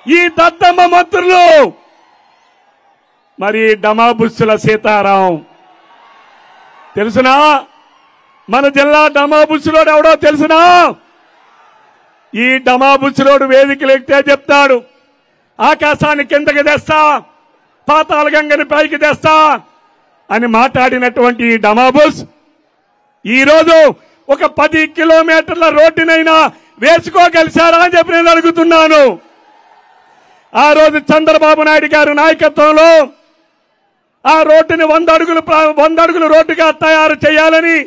ఈ దద్దమ్మ మంత్రులు మరి డమాబుస్సుల సీతారాం తెలుసునా? మన జిల్లా డమాబుస్సులోడు ఎవడో తెలుసునా? ఈ డమాబుస్సులోడు వేదికలు ఎక్కితే చెప్తాడు, ఆకాశాన్ని కిందకి తెస్తా, పాతాళ గంగని పైకి తెస్తా అని మాట్లాడినటువంటి ఈ డమాబుస్ ఈరోజు ఒక 10 కిలోమీటర్ల రోడ్డునైనా వేసుకోగలిశారా అని చెప్పి నేను అడుగుతున్నాను. ఆ రోజు చంద్రబాబు నాయుడు గారి నాయకత్వంలో ఆ రోడ్డుని 100 అడుగులు రోడ్డుగా తయారు చేయాలని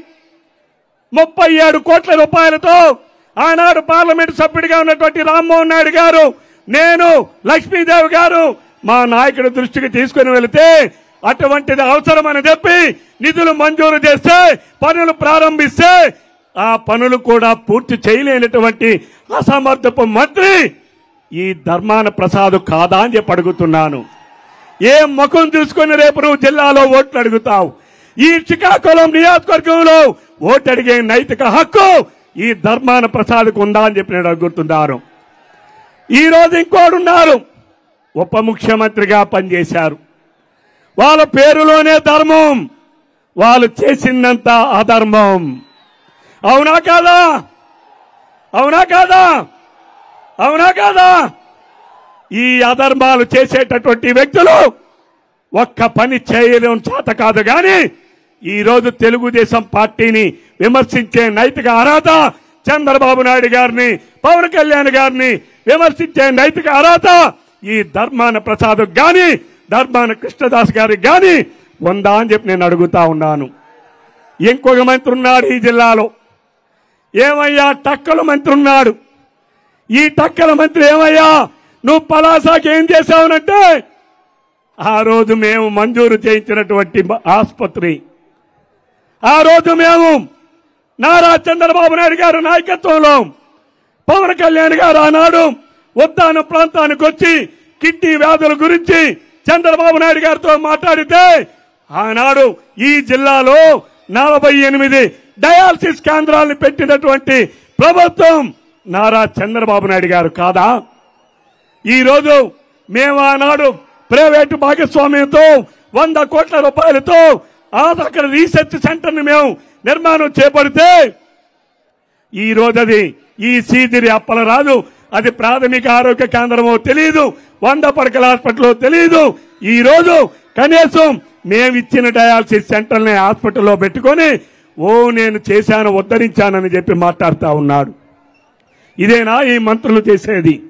37 కోట్ల రూపాయలతో ఆనాడు పార్లమెంట్ సభ్యుడిగా ఉన్నటువంటి రామ్మోహన్ నాయుడు గారు, నేను, లక్ష్మీదేవి గారు మా నాయకుడి దృష్టికి తీసుకుని వెళితే అటువంటిది అవసరమని చెప్పి నిధులు మంజూరు చేస్తే పనులు ప్రారంభిస్తే ఆ పనులు కూడా పూర్తి చేయలేనటువంటి అసమర్థపు మంత్రి ఈ ధర్మాన ప్రసాద్ కాదా అని చెప్పి అడుగుతున్నాను. ఏ ముఖం చూసుకుని రేపు నువ్వు జిల్లాలో ఓట్లు అడుగుతావు? ఈ శ్రీకాకుళం నియోజకవర్గంలో ఓటు అడిగే నైతిక హక్కు ఈ ధర్మాన ప్రసాద్కు ఉందా అని చెప్పి నేను అడుగుతున్నాను. ఈ రోజు ఇంకోడున్నారు, ఉప ముఖ్యమంత్రిగా పనిచేశారు. వాళ్ళ పేరులోనే ధర్మం, వాళ్ళు చేసిందంత అధర్మం. అవునా కాదా? అవునా కాదా? అవునా కాదా? ఈ అధర్మాలు చేసేటటువంటి వ్యక్తులు ఒక్క పని చేయడం చేత కాదు కానీ ఈ రోజు తెలుగుదేశం పార్టీని విమర్శించే నైతిక అర్హత చంద్రబాబు నాయుడు గారిని, పవన్ కళ్యాణ్ గారిని విమర్శించే నైతిక అర్హత ఈ ధర్మాన ప్రసాద్ గాని, ధర్మాన కృష్ణదాస్ గారికి గాని ఉందా అని చెప్పి నేను అడుగుతా ఉన్నాను. ఇంకొక మంత్రి ఉన్నాడు ఈ జిల్లాలో, ఏమయ్యా టక్కల మంత్రి ఉన్నాడు. ఈ టక్కల మంత్రి ఏమయ్యా నువ్వు పలాసాకి ఏం చేశావునంటే, ఆ రోజు మేము మంజూరు చేయించినటువంటి ఆసుపత్రి, ఆ రోజు మేము నారా చంద్రబాబు నాయుడు గారి నాయకత్వంలో పవన్ కళ్యాణ్ గారు ఆనాడు ఉద్దాన ప్రాంతానికి వచ్చి కిడ్నీ వ్యాధుల గురించి చంద్రబాబు నాయుడు గారితో మాట్లాడితే ఆనాడు ఈ జిల్లాలో 48 డయాలసిస్ కేంద్రాలను పెట్టినటువంటి ప్రభుత్వం నారా చంద్రబాబు నాయుడు గారు కాదా? ఈ రోజు మేము ఆనాడు ప్రైవేటు భాగస్వామ్యంతో 100 కోట్ల రూపాయలతో అక్కడ రీసెర్చ్ సెంటర్ ని మేము నిర్మాణం చేపడితే ఈ రోజు అది ఈ సీదిరి అప్పలరాదు, అది ప్రాథమిక ఆరోగ్య కేంద్రమో తెలియదు, 100 పడకల హాస్పిటల్ తెలియదు. ఈ రోజు కనీసం మేమిచ్చిన డయాలసిస్ సెంటర్ ని హాస్పిటల్లో పెట్టుకొని నేను చేశాను, ఉద్ధరించానని చెప్పి మాట్లాడుతా ఉన్నాడు. ఇదేనా ఈ మంత్రులు చేసేది?